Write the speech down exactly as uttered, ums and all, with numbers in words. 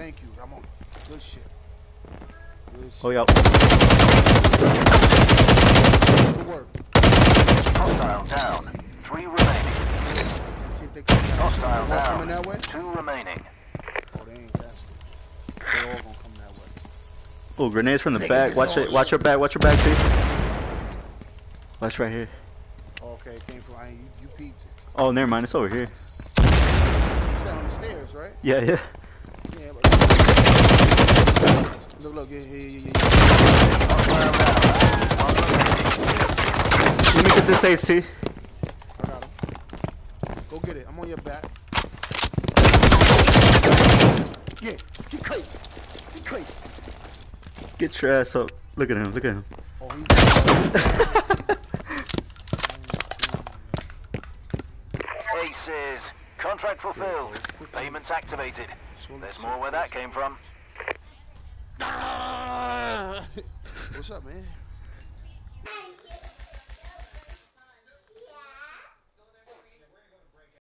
thank you. I'm on good shit. Good shit. Oh, yeah. Good work. Hostile down. Three remaining. Let's see if they come down. Hostile They all down. coming that way? Two remaining. Oh, they ain't casting. They all gonna come that way. Oh, grenades from the Niggas back. is Watch on it. Watch your back. Watch your back, see? Watch right here. Okay, it came from. I ain't, you, you peeped it. Oh, never mind. It's over here. So you sat on the stairs, right? Yeah, yeah. Yeah, but look, look, yeah, yeah, yeah, yeah. Let me get this A C. I got him. Go get it. I'm on your back. Yeah, get crazy. Get crazy. Get your ass up. Look at him. Look at him. Oh, he. Aces. Contract fulfilled. Payments activated. There's more where that came from. What's up, man?